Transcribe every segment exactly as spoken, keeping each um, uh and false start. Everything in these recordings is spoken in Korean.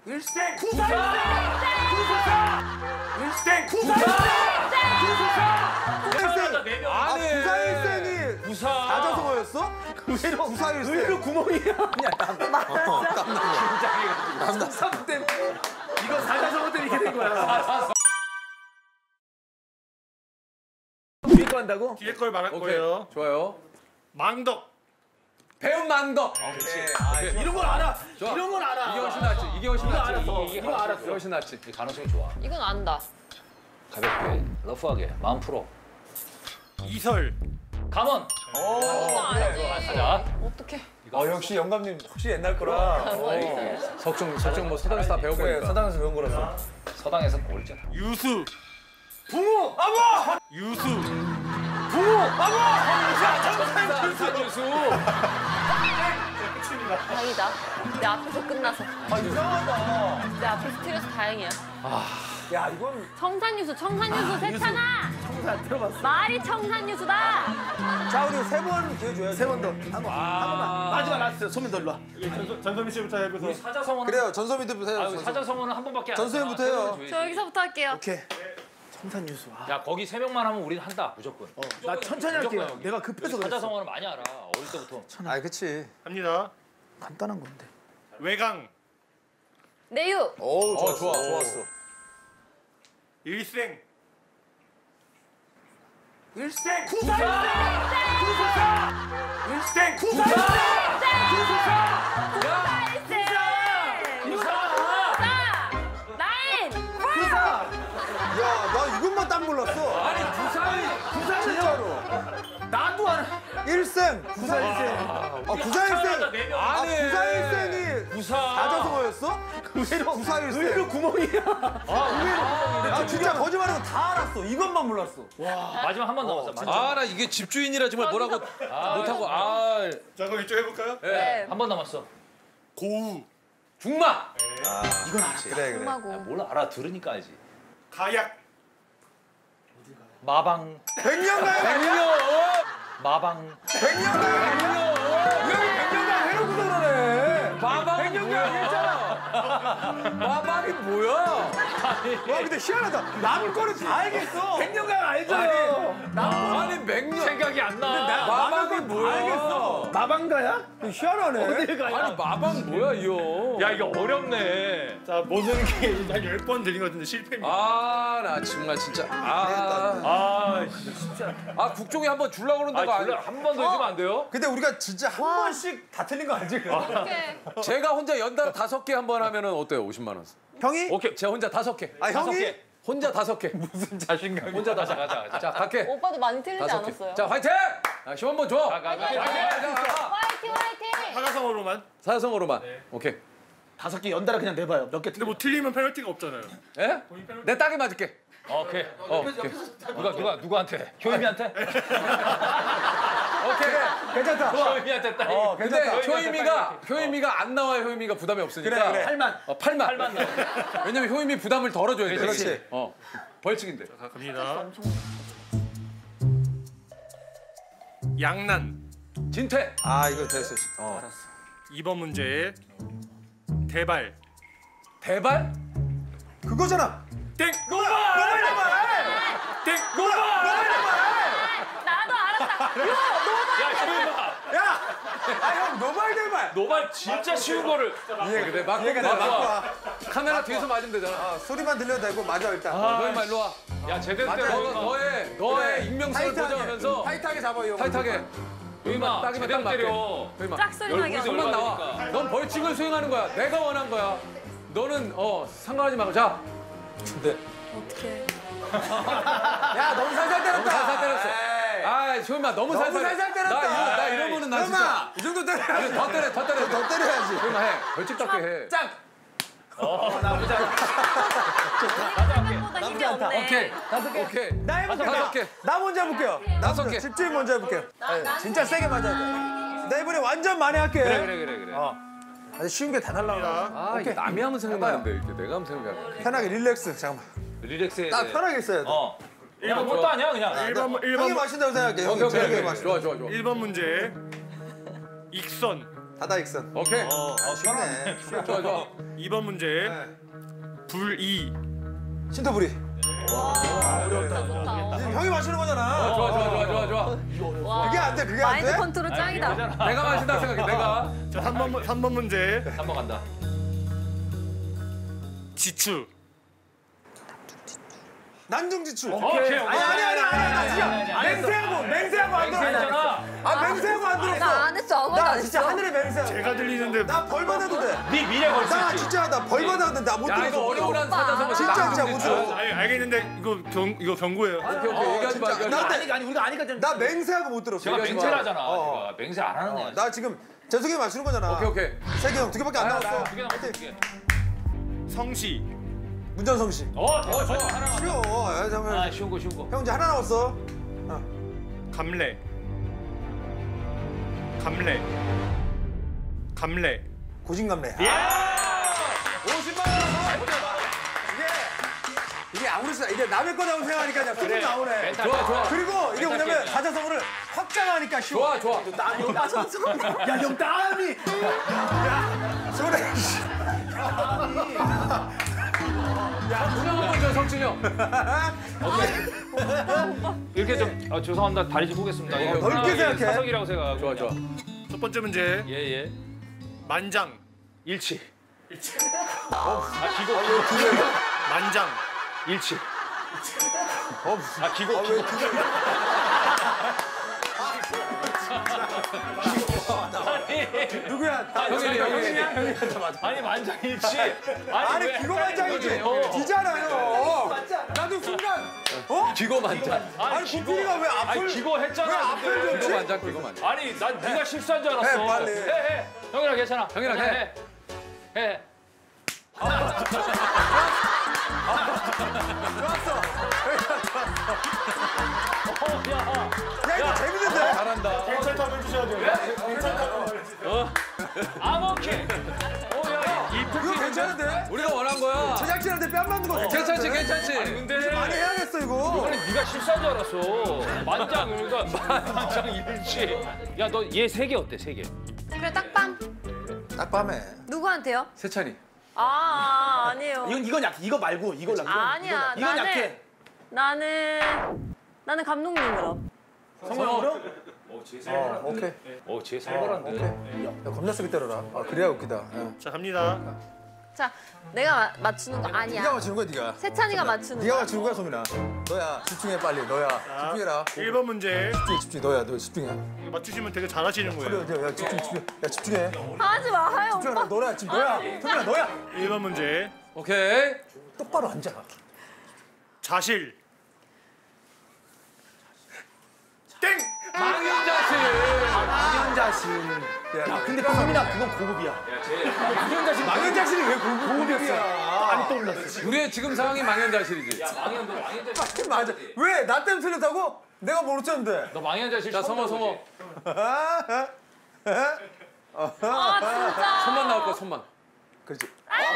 일생 구사 구사 일생 구사 구사 일생 아 구사 일생이 구사 사자성어였어? 의외로 구사 일생 의외로 구멍이야. 맞았어. 깜짝이야. 삼 때문에 이거 사자성어 때문에 이렇게 된 거야. 뒤에 거 한다고? 뒤에 걸 말할 오케이. 거예요. 좋아요. 망덕. 배운 망덕. 그렇지. 아, 이런 걸 알아. 좋아. 이런 걸 알아. 이게 훨씬 낫지. 이게 훨씬 이거 낫지. 알았어. 이게 이거 알았어. 이게 훨씬 낫지. 이 가능성이 좋아. 이건 안다. 가볍게, 러프하게, 마음 풀어. 이설. 감원. 이거 알지. 가자. 어떡해. 어 역시 영감님 혹시 옛날 거라. 뭐 있어요? 석중 석중 뭐 서당에서 다 그래 배워보니까. 서당에서 배운 거라서. 서당에서 모르잖아. 유수. 붕어 아버. 유수. 붕어 아버. 산유수. 다행이다. 내 앞에서 끝나서. 아 이상하다. 내 앞에서 틀려서 다행이야. 야 이건 청산유수, 청산유수 세찬아. 청산 들어봤어. 말이 청산유수다. 자 우리 세 번 기회 줘요. 세 번 더. 한 번. 한 번만. 마지막 라스트. 소민 더 일로 와. 전소, 전소민 씨부터 해보세요. 사자성어는 그래요. 전소민부터 해요. 아, 전소민. 사자성어는 한 번밖에 안 전소민부터 하잖아. 해요. 세번은 저 줘야지. 여기서부터 할게요. 오케이. 청산유수. 아. 야 거기 세 명만 하면 우린 한다 무조건. 어, 나 천천히 할게요. 무조건. 내가 급해서 그랬어. 사자성어는 많이 알아. 어릴 때부터. 아, 그치. 합니다. 간단한 건데. 외강. 내유. 오, 어, 좋아. 좋았어. 일생. 일생 구사 일생 구사 일생 구사 야, 나 이것만 딱 몰랐어. 아니 부산이 구사 진짜로. 나도 알아. 일생 구사 일생. 아, 구사 일생. 아, 아니. 구사 일생이 부사. 사자성어였어? 의외로 구사 일생. 의외로 구멍이야. 아, 의외로. 아, 진짜 거짓말하고 다 알았어. 이것만 몰랐어. 마지막 한 번 남았어. 마지막. 아 나 이게 집주인이라 정말 뭐라고 못하고 아. 자 그럼 이쪽 해볼까요? 네. 한 번 남았어. 고우. 중마. 이건 알았지. 그래, 그래. 엄마고. 뭘 알아 들으니까 알지. 가약. 마방. 백년가요? 백년. 마방. 백년가요? 백년. 여기 백년가 해놓고서 그러네. 마방이 백년가 뭐야? 했잖아. 마방이 뭐야? 와, 근데 희한하다. 남 거는 다 알겠어. 백년가 알잖아. 아니 백년. 생각이 안 나. 마방이 뭐야? 알겠어. 마방가야? 희한하네. 어딜 가야? 아니 마방 뭐야 이거? 야 이거 어렵네. 자 모든 게한 열 번 들린 것 같은데 실패입니다. 아 나 정말 진짜 아, 아 진짜. 아 국종이 한번 줄라 그러는 데가 아니. 한 번 더 해주면 안 돼요? 근데 우리가 진짜 한 번씩 다 틀린 거 알지? 어떡해. 제가 혼자 연달아 다섯 개 한 번 하면은 어때요? 오십만 원. 형이? 오케이. 제가 혼자 다섯 개. 아, 다섯 형이? 개. 혼자 다섯 개. 무슨 자신감? 혼자 다섯 개. 가자. 자 갈게. 오빠도 많이 틀리지 다섯 개. 않았어요? 자 화이팅! 아, 힘 한번 줘. 가, 가, 가. 화이팅, 화이팅! 사자성어로만. 사자성어로만. 오케이. 다섯 개 연달아 그냥 내봐요. 몇 개 근데 뭐 틀리면 페널티가 없잖아요. 예? 내 딱이 맞을게. 오케이. 어, 오케이. 누가 누가 누구한테? 효임이한테? 오케이. 괜찮다. 효임이한테 따. 어, 근데 괜찮다. 효임이가 효임이가 안 나와요. 효임이가 부담이 없으니까. 그래, 그래. 팔만. 어, 팔만. 팔만 나와. 왜냐면 효임이 부담을 덜어줘야 돼. 그렇지. 어. 벌칙인데. 자 갑니다. 양난. 진퇴. 아, 이거 됐어. 어. 이 번 문제. 대발. 대발? 그거잖아. 땡. 노발! 노발 노발! 땡. 나도 알았다. 야 효임아. 야! 아, 형 노발 대발. 노발 진짜 쉬운 거를. 예, 그래. 맞고 얘가 나 맞고 맞고 와. 와. 카메라 뒤에서 맞으면 되잖아. 어, 소리만 들려도 되고 맞아 일단. 너 임마 일로 와. 야 제대로 맞아, 때려. 너, 너의 너의 익명성을 타이트하게. 보장하면서 타이트하게 잡아 요. 타이트하게. 효임아 딱이면 딱 제대로 맞게. 때려. 효임아. 짝소리 나게 하고. 손만 나와. 넌 벌칙을 수행하는 거야. 내가 원한 거야. 너는 어 상관하지 말고 자. 근데 어떡해. 야, 너무 살살 때렸다. 너무 살살 때렸어. 에이. 아, 효임아 너무 너무 살살. 살살 때렸다. 나 이러 나 이러면은 나 진짜. 형아, 이 정도 때려야지. 더 때려, 더 때려. 더 때려야지. 효임아 해. 벌칙답게 해. 짱. 생각보다 힘이 없네. 오케이. 다섯 개. 오케이. 나 해볼게. 다섯 개. 나 먼저 해볼게요. 다섯 먼저, 개. 집주인 먼저 해볼게요. 나- 네, 나는 진짜 세게 맞아야 돼. 나 이번에 완전 많이 할게. 그래 그래 그래 그래. 어. 아주 쉬운 게 다 날라오네. 아, 이게 남이 하면 생각나는데 이렇게 내가 하면 생각이 안 나. 편하게 릴렉스. 잠깐만. 릴렉스해. 딱 편하게 있어야 돼. 어. 야 그것도 아니야 그냥. 일 번 일 형이 번 마신다고 생각해. 형이 오케이 오케이 제일 오케이. 마신다. 좋아 좋아 좋아. 일 번 문제. 익선. 다다익선. 오케이. 어, 쉽네. 좋아 좋아. 이 번 문제 불이. 신토부리. 좋다. 형이 마시는 거잖아. 좋아 좋아 좋아 좋아 좋아. 와. 그게 안 돼, 그게 안 마인드 돼? 컨트롤 짱이다. 내가 마신다 생각해. 내가. 자, 삼 번 삼 번 문제 한 번 간다. 지추. 난중지출. 오케이. 아니 아니 아니 아니 나 진짜 맹세하고 맹세하고 안 들었어. 맹세했잖아. 아 맹세하고 안 들었어. 나 안 했어. 아무것도 나 안 진짜 했어. 하늘에 맹세. 제가 들리는데 나 벌 받아도 돼. 네 미래 걸 수 나 있지. 진짜 나 벌 받아도 돼. 나 못 야 이거 들었어. 어려운 사자성어 진짜 진짜 못 들었어. 알, 알겠는데 이거 경 이거 경고예요. 오케이 오케이 얘기하지 마. 얘기하지 마. 나 아니 아니 우리가 아니까 좀. 나 맹세하고 못 들었어. 제가 얘기하지 맹세를 마. 하잖아. 어. 제가 맹세 안 하는 애야. 나 지금 재석이 맞추는 거잖아. 오케이 오케이. 세개 형 두 개밖에 안 나왔어. 두개 남았어. 두 개. 성시. 문전성 씨. 어, 좋아 좋아. 쉬워. 야, 아, 잠깐만. 쉬운 거 쉬운 거. 형 이제 하나 남았어. 감래. 감래. 감래. 고진감래. 오십만 원. 이게 아무렇지도 않아. 이게 남의 거라고 생각하니까 그냥 툭 나오네. 멘탈. 좋아 좋아. 그리고 이게 뭐냐면 멘탈 사자성어를 확장하니까 쉬워. 좋아 좋아. 야형 땀이. 손에. 성진영 한번 줘 성진영. 이렇게 좀 아, 죄송합니다. 다리 좀 보겠습니다. 네, 이거 넓게 생각해. 사석이라고 생각하고. 좋아 좋아. 첫 번째 문제 예 예. 만장. 일치. 어. 아 기고 기고. 만장. 일치. 어. 아 기고 왜 기고. 그걸. 누구야? 형이네 형이네. 아니 만장 일치. 아니 왜 기고 만장이지. 헷갈리는 거지? 기잖아요. 나도 순간. 어? 기고 만장. 아니 구필이가 왜 앞을? 아니 기고 했잖아. 왜 앞을 근데. 줬지? 기고 만장 기고 만장. 아니 난 네가 실수한 줄 알았어. 해, 빨리. 해, 해. 형이랑 괜찮아. 형이랑 해. 해. 해. 어, 야. 야 이거 재밌는데? 잘한다. 아머케. 오야 이 이거 풀 괜찮은데? 우리가 원한 거야. 제작진한테 뺨 맞는 거 괜찮은데? 괜찮지 괜찮지. 근데 많이 해야겠어 이거. 아니 네가 실수한 줄 알았어. 만장 그러니까 만장 일치. 야 너 얘 세 개 어때 세 개? 그래 딱밤. 딱 밤에. 누구한테요? 세찬이. 아 아니에요. 이건 이건 약 이거 말고 이걸 약. 아니야. 이건 나는 약해. 나는 나는 감독님으로. 성공으로? 어, 오케이. 어쟤 살벌한데. 야, 겁나 세게 때려라. 아, 그래야 웃기다. 야. 자, 갑니다. 자 내가 마, 맞추는 거 네가 아니야. 맞추는 거야, 네가. 세찬이가 맞추는 네가 거. 맞추는 거야, 소민아. 너야. 집중해 빨리. 너야. 집중해라. 일 번 문제 집중해, 집중. 너야. 너 집중해. 맞추시면 되게 잘하시는 그래, 거예요. 야, 야, 집중, 집중해. 야, 집중해. 하지 마요 집중해. 오빠. 너야, 지금 너야. 소민아, 너야. 일 번 문제 오케이. 똑바로 앉아. 자실. 땡! 망연자실. 망연자실. 야, 근데 소민아 그건 고급이야. 망연자실. 망연자실이 왜 고급이야? 많이 떠올랐어. 우리의 지금 상황이 망연자실이지. 망연도 망연자실. 맞아. 왜? 나 때문에 틀렸다고? 내가 모르겠는데. 너 망연자실. 자 처음 성호 들어보지? 성호. 아 진짜. 손만 나올 거야 손만. 그렇지.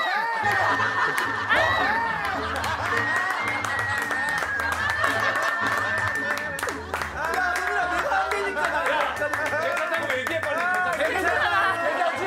괜찮다고 얘기해 빨리. 괜찮아.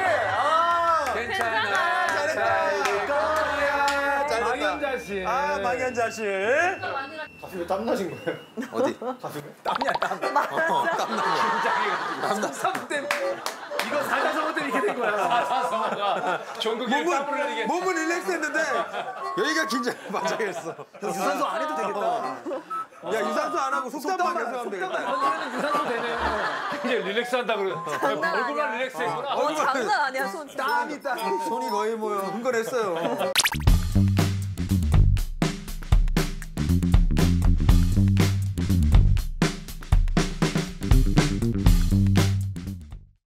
괜찮아. 잘했다. 잘했다. 망연자실. 아, 망연자실. 가슴에 땀 나신 거예요? 어디? 땀이야, 땀. 어, 땀 나고. 삼 때문에. 이거 사자성어 때문에 이렇게 된 거야. 사성어가 종국이 땀 흘리게. 몸은 릴렉스 했는데 여기가 긴장 맞아겠어. 유산소 안 해도 되겠다. 야, 유산소 안 하고 속담만 계속 하면 되겠다. 건드리면 유산소 되네요. 이제 릴렉스 한다 그래. 장난 얼굴만 아니야. 릴렉스 했구나. 어, 장난 아니야 손. 땀이 땀이. 손이 거의 뭐 흥건했어요.